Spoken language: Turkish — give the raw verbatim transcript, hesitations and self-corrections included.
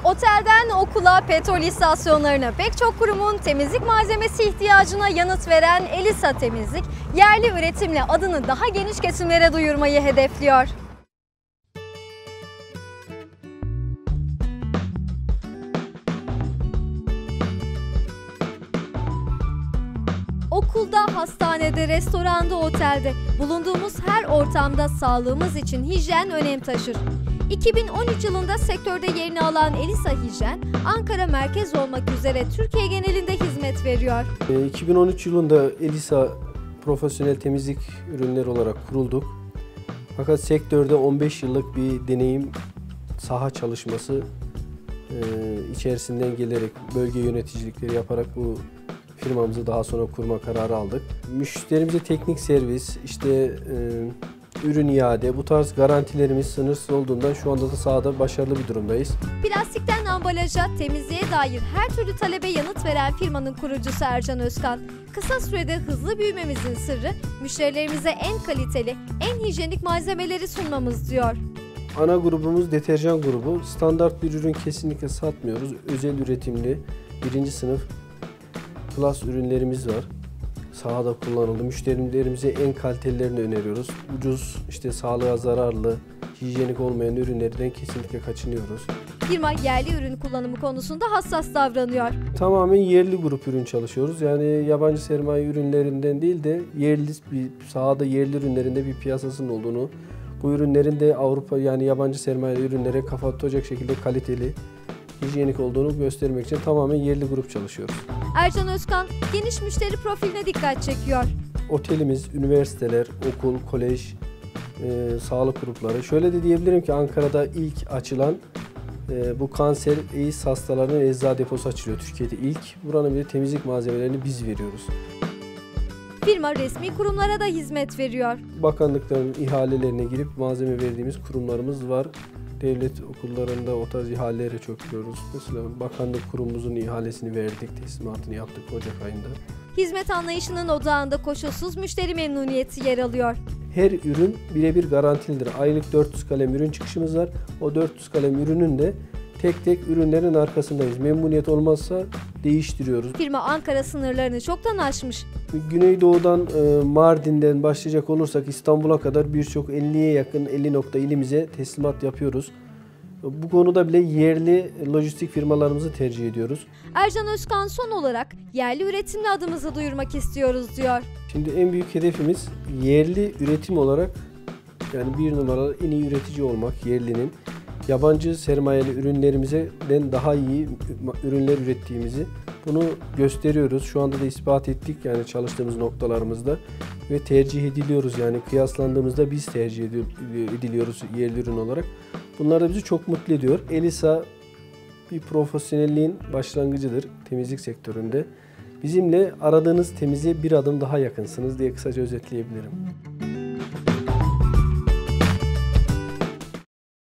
Otelden okula, petrol istasyonlarına pek çok kurumun temizlik malzemesi ihtiyacına yanıt veren Elisa Temizlik, yerli üretimle adını daha geniş kesimlere duyurmayı hedefliyor. Okulda, hastanede, restoranda, otelde bulunduğumuz her ortamda sağlığımız için hijyen önem taşır. iki bin on üç yılında sektörde yerini alan Elisa Hijyen, Ankara merkez olmak üzere Türkiye genelinde hizmet veriyor. iki bin on üç yılında Elisa profesyonel temizlik ürünleri olarak kurulduk. Fakat sektörde on beş yıllık bir deneyim, saha çalışması içerisinden gelerek bölge yöneticilikleri yaparak bu firmamızı daha sonra kurma kararı aldık. Müşterimize teknik servis, işte e, ürün iade, bu tarz garantilerimiz sınırsız olduğundan şu anda da sahada başarılı bir durumdayız. Plastikten ambalaja, temizliğe dair her türlü talebe yanıt veren firmanın kurucusu Ercan Özkan, kısa sürede hızlı büyümemizin sırrı müşterilerimize en kaliteli, en hijyenik malzemeleri sunmamız diyor. Ana grubumuz deterjan grubu. Standart bir ürün kesinlikle satmıyoruz. Özel üretimli, birinci sınıf Plus ürünlerimiz var. Sahada kullanıldı. Müşterilerimize en kalitelilerini öneriyoruz. Ucuz, işte sağlığa zararlı, hijyenik olmayan ürünlerden kesinlikle kaçınıyoruz. Firma yerli ürün kullanımı konusunda hassas davranıyor. Tamamen yerli grup ürün çalışıyoruz. Yani yabancı sermaye ürünlerinden değil de yerli bir sahada yerli ürünlerinde bir piyasasının olduğunu, bu ürünlerin de Avrupa yani yabancı sermaye ürünlere kafa tutacak şekilde kaliteli, hijyenik olduğunu göstermek için tamamen yerli grup çalışıyoruz. Ercan Özkan geniş müşteri profiline dikkat çekiyor. Otelimiz, üniversiteler, okul, kolej, e, sağlık grupları. Şöyle de diyebilirim ki Ankara'da ilk açılan e, bu kanser, AIDS hastalarının eczacı deposu açılıyor Türkiye'de ilk. Buranın bir temizlik malzemelerini biz veriyoruz. Firma resmi kurumlara da hizmet veriyor. Bakanlıkların ihalelerine girip malzeme verdiğimiz kurumlarımız var. Devlet okullarında o tarz ihalelere çok görüyoruz. Mesela bakanlık kurumumuzun ihalesini verdik, teslimatını yaptık Ocak ayında. Hizmet anlayışının odağında koşulsuz müşteri memnuniyeti yer alıyor. Her ürün birebir garantilidir. Aylık dört yüz kalem ürün çıkışımız var. O dört yüz kalem ürünün de tek tek ürünlerin arkasındayız. Memnuniyet olmazsa değiştiriyoruz. Firma Ankara sınırlarını çoktan aşmış. Güneydoğu'dan, Mardin'den başlayacak olursak İstanbul'a kadar birçok elliye yakın elli nokta ilimize teslimat yapıyoruz. Bu konuda bile yerli lojistik firmalarımızı tercih ediyoruz. Ercan Özkan son olarak yerli üretimli adımızı duyurmak istiyoruz diyor. Şimdi en büyük hedefimiz yerli üretim olarak, yani bir numaralı en iyi üretici olmak, yerlinin. Yabancı sermayeli ürünlerimizden daha iyi ürünler ürettiğimizi bunu gösteriyoruz. Şu anda da ispat ettik yani çalıştığımız noktalarımızda ve tercih ediliyoruz. Yani kıyaslandığımızda biz tercih ediliyoruz yerli ürün olarak. Bunlar da bizi çok mutlu ediyor. Elisa bir profesyonelliğin başlangıcıdır temizlik sektöründe. Bizimle aradığınız temizliğe bir adım daha yakınsınız diye kısaca özetleyebilirim.